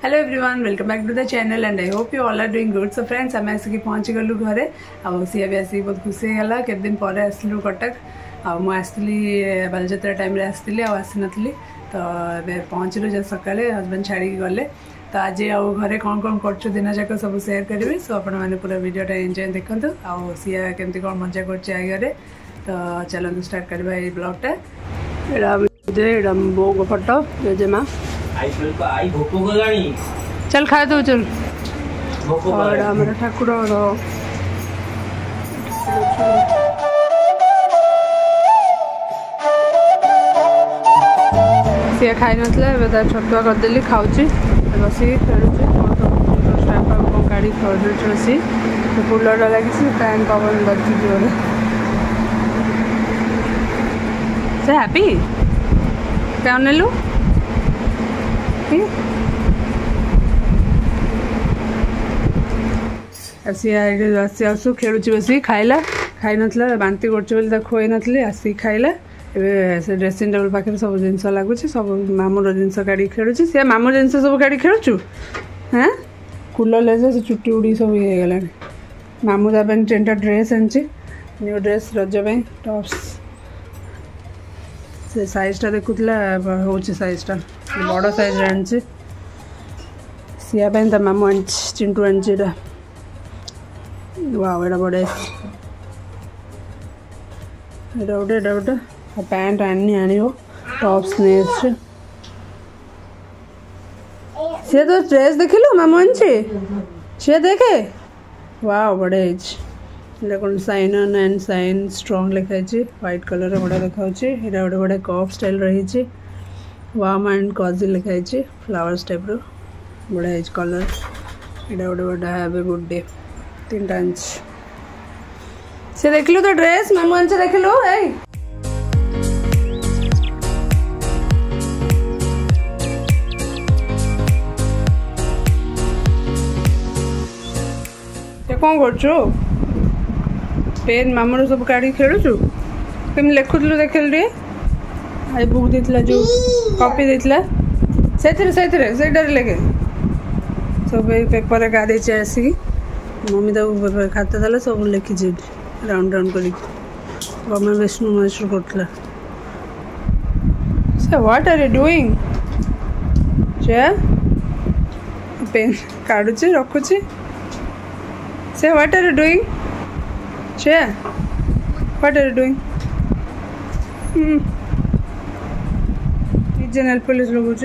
Hello everyone, welcome back to the channel and I hope you all are doing good. So friends, आम आसिक पहुँच गलु घरे। सी भी आसिक बहुत खुशी होगा। केत दिन पर आसलु कटक। आसली बालजात्रा टाइम आसती आसी नी तो पहुँचलु जब सका हजबैंड छाड़ी गले। तो आज घरे कौन कौन कर दिन जाक सब सेयार करेंगे। सो आप पूरा वीडियोटा एंजॉय देखूँ। सिया केमती कौन मजा कर। तो चलते स्टार्ट करवा ये ब्लॉगटा। यहाँ बो फोटो जेजेमा चल खा दो चल। और हमारा ठाकुर सी खाई ना छतुआ करदेली खाऊँ बस खेलुचे गाड़ी बसी कूलर लगी फैन पवन बजू जोर से हैप्पी क्या नेलु आसी आसु खेलुची बस खाइला खाई ना बांती कर खोई नी आसिक खाइला। ए ड्रेसिंग टेबल पाखे सब जिनस लगुच सब मामूर जिनस काढ़ी खेलुची। सी मामू जिनस सब काढ़ी खेलुचु। हाँ कूलर लगे से चुटी उड़ी सब ये गला। मामू जापान 3टा ड्रेस आनी न्यू ड्रेस रज टॉप्स से साइजटा देखुला हूँ साइजटा बड़ साइज आनी। सिया तो मामू आनी चिंटू आनी वाव एटा बड़े गोटे गोटे पैंट आनी आनी टॉप्स नहीं सी तो ड्रेस देखिलु मामू आनी सी देखे वाव बड़े कौन sign on and sign strong लिखाई व्हाइट कलर बड़ा देखा यहाँ गोटे बड़े कप स्टाइल रही वार्म एंड कॉजी लिखाई फ्लावर्स टाइप रो बड़ा कलर यहाँ गोटे बड़ा हैव ए गुड डे 3टा इंच से देखिलु तो ड्रेस मामू आनी देखिलु कौन कर पेन मामूर सब काढ़ी खेलुचु कम लिखुलु देखल रे आई बुक देला जो कॉपी देला से लेके सब पेपर गाड़ी आसिक मम्मी तक खाता देला सब लिखी राउंड राउंड कर गवर्नमेंट विष्णु महेश्वर करता। से what are you doing pen काढ़ुची रखुची से what are you doing what are you doing nail polish लगुचे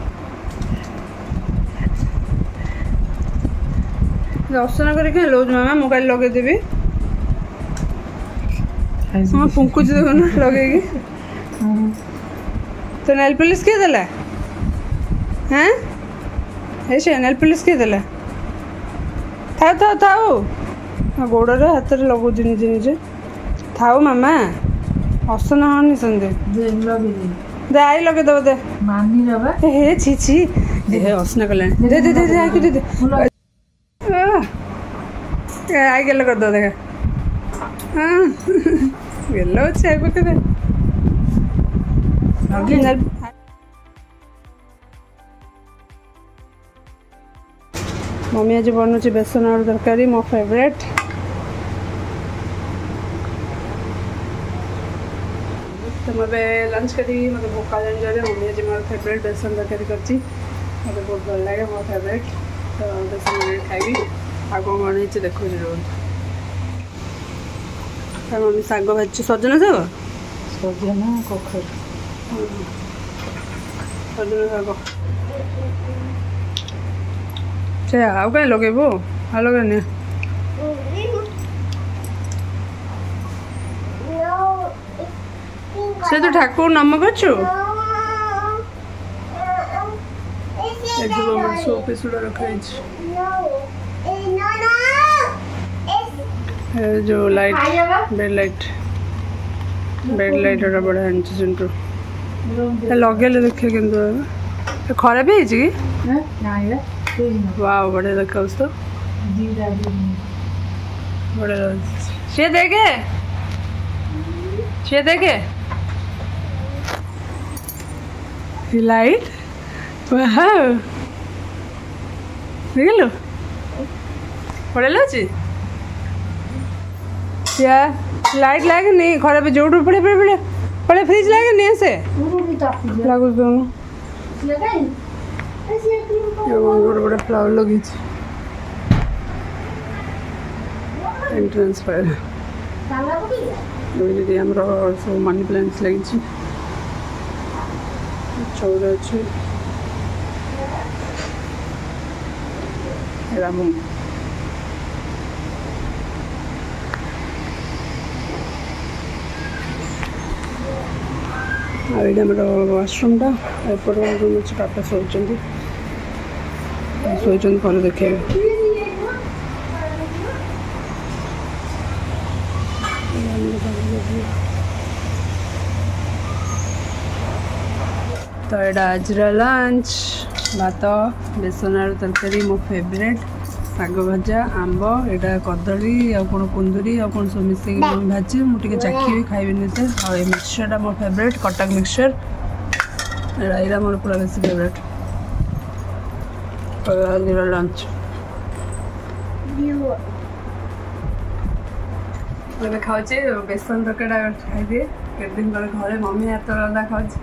दर्शन करके लौज मामा मु कल लगेदेवी। हाँ फुंकुच देख ना लगे तो नेल पॉलिश किए देला हाँ ऐसे नेल पॉलिश किए देला था था थाओ गोड़ हाथ में लगो निजे निजे थाओ मामा हसन हाँ सेमती दे आई लगे दब दे हे छी छी हसना कला दे दे दे दे दे दे आई गल कर दो देखा हाँ गल अच्छे पकड़े मम्मी आज बनूची बेसन आलू तरकारी मो फेवरेट। तो मैं लंच करी मतलब भोका जाए मम्मी आज मोर फेवरेट बेसन तरकारी करती मतलब बहुत भल लगे मो फेवरेट। तो बेसन खाइबी आ कौन बन देखो मम्मी शाग भाजी सजना शाग सजना कखर सजना शाग से आउ कहीं लगेबो आ लगे से तो ठाकुर नम कर जो लाइट बेड लाइट बड़ा आनी चिंटू लगे देखे कि खराब है वाव बड़े देखा तो बड़े सी देखे लाइट वाह देखिलु बड़े लगे या लाइट लागे नहीं खराब जोड़ पड़े पड़े पड़े पड़े फ्रिज लागे नहीं से लागू बड़े बड़े फ्लावर लगी एंट्रेंस पर सब मनी प्लांट्स लगी चौदह अच्छे ये वाशरूम टा एपट रूम अच्छे पापा शोचती पर देखे तो यहाँ आज लंच भात बेसन आलू तरकारी मो फेवरेट शाग भजा आंब यहाँ कदली आ कौन कुंदरी आ कौन सब मिसेक भाजी मुझे चाखी खाइबी से आ मिक्सचरटा मो फेवरेट कटक मिक्सचर यहाँ मोर पूरा बेस फेवरेट आज लंच मैं खाऊे बेसन तरकारी खाई केते दिन पर घरे मम्मी हाथ रंधा खाऊे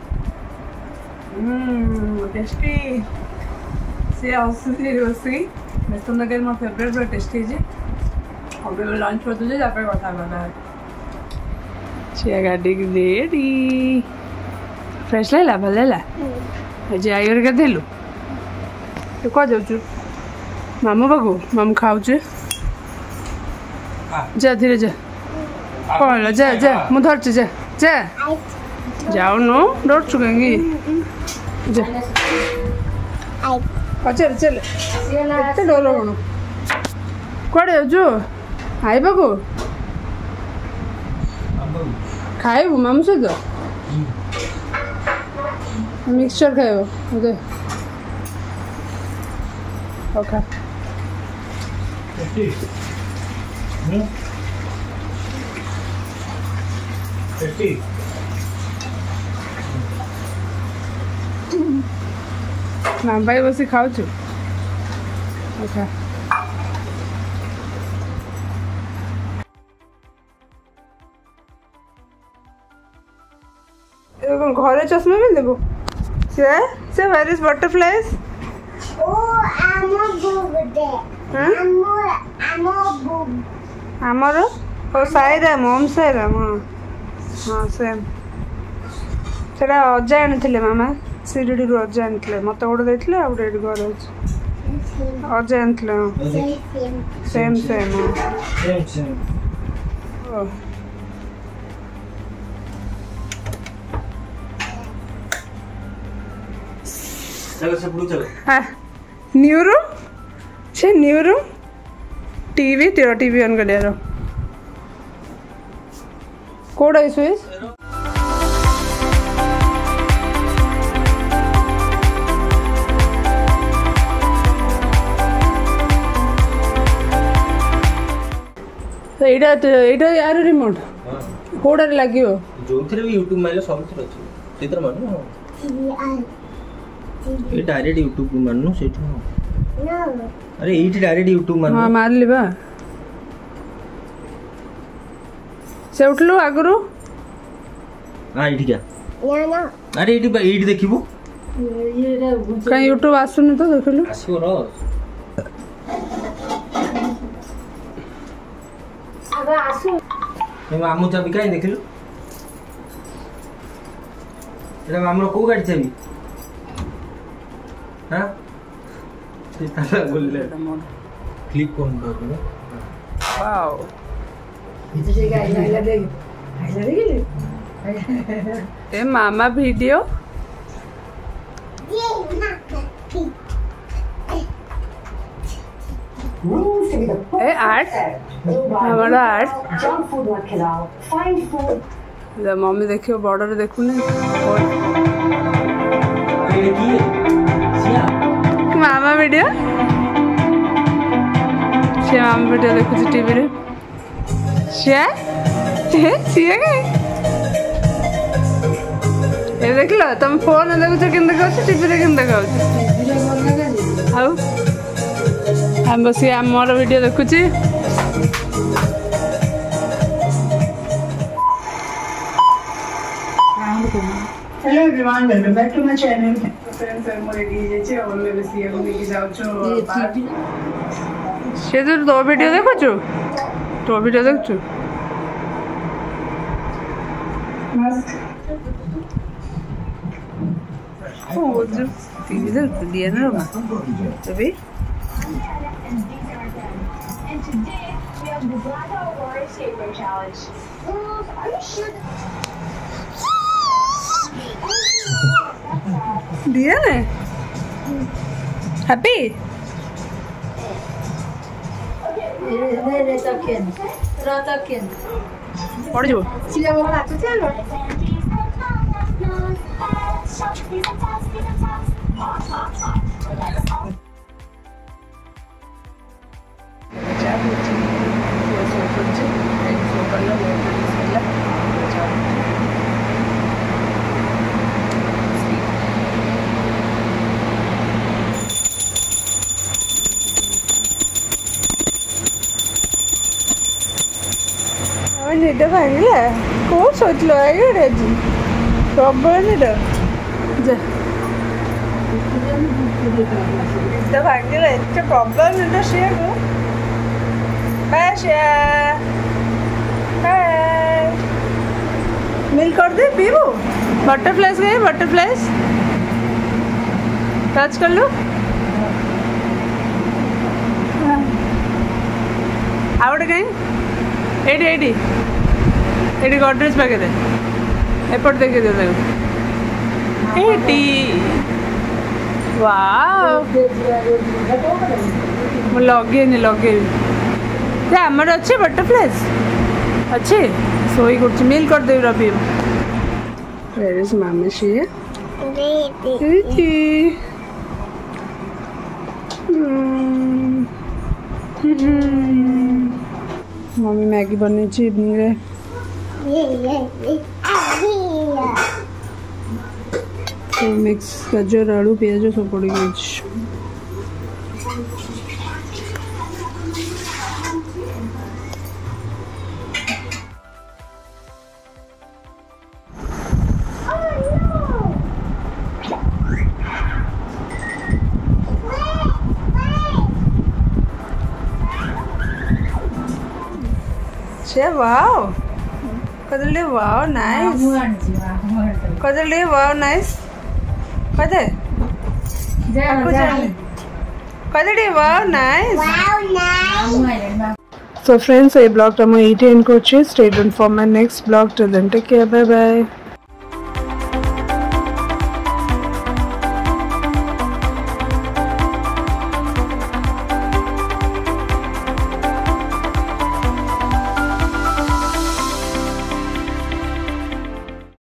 टेस्टी सी आसुची रोसई बेसन तरकारी मोर फेवरेट पूरा टेस्टी है अब लंच कर दूसरे तापर कथा कथा चिया गाड़ी रेडी फ्रेश लैला भल लैला आज आईर के देलु तू कह जाऊ मामू बाबू मामू खाऊे जा धीरे जा कौन जा जा मु धरची जा जा जाऊनु डरचु कहीं जा चल चल एत डर कौन कड़े जो आईबा को खाइबू मामू सहित मिक्सचर खाइब दे खा माम भाई बस खाऊ घरे चश्मा भी देबो से वेयर इज बटरफ्लाइज आमर ओ साईराम ओम साईराम हाँ सेम से अजा आनी मामा शिरडी रू अजा आनी मत गोटे देते आ गोटे घर अजा आनी सेम सेम न्यू रूम से न्यू रूम टीवी तेरा टीवी ऑन कर दिया कोड है स्विच तो एटा यार रिमोट कोडर लागियो जोथरे भी YouTube माइले सब थरे अछि चित्र मानु ये डायरेक्ट YouTube मानु सेठ ना अरे एटी डायरेक्ट YouTube मानु हां मार लेबा से उठलो आगरो हां एटी क्या ना ना अरे एटी देखिबो ये कहीं YouTube आसुन तो देखलो आसो रो अबे आसु ए मामू चाबी काई देखिलो एटा मामू को गाड़ी चाबी हां से ताला बोलले क्लिक कोन कर वाओ इसे आइला देखिले ए मामा वीडियो ए आर्ट हमारा आर्ट जंक फूड मत खिलाओ फाइन फूड ले मम्मी देखियो बॉर्डर देखु ने ये की सिया मामा वीडियो से मामा वीडियो देखु टीवी रे सिया सिया के ये देख लो तुम फोन देखु केन देखौ टीवी रे केन देखौ आउ हम बस मोर वीडियो देखुची hello everyone welcome back to my channel friends हम रेडी हे जे और ले बस ये लेके जाऊ छो से दो वीडियो देखो छु तो वीडियो देख छु मस्त ओ जो टीवी देख दिया ना तभी दिया ने हैप्पी पड़ जो निद भांगे कौन सोच लो है प्रॉब्लम निद निद भांगे इतने प्रॉब्लम निद शेयर को मिल कर दे पीबू बटरफ्लाइज गए बटरफ्लाइज टच कर लो आवड़े कहीं एडी एडी एडी गॉडरेज पाके दे एपट देखे दे देखो एडी वाओ मु लगे ते हमर अच्छे बटरफ्लाइज अच्छे सोई कुछ मिल कर दे रवि वेयर इज मामा शी मम्मी मैगी बनी इवनिंग रे तो मिक्स गाजर आलू पियाज सब पड़ी गई वाओ कदली वाओ नाइस कदली वाओ नाइस कदे कदली वाओ नाइस सो फ्रेंड्स ये ब्लॉग तो मैं एंड करछि stay tuned for my next blog till then take care bye bye.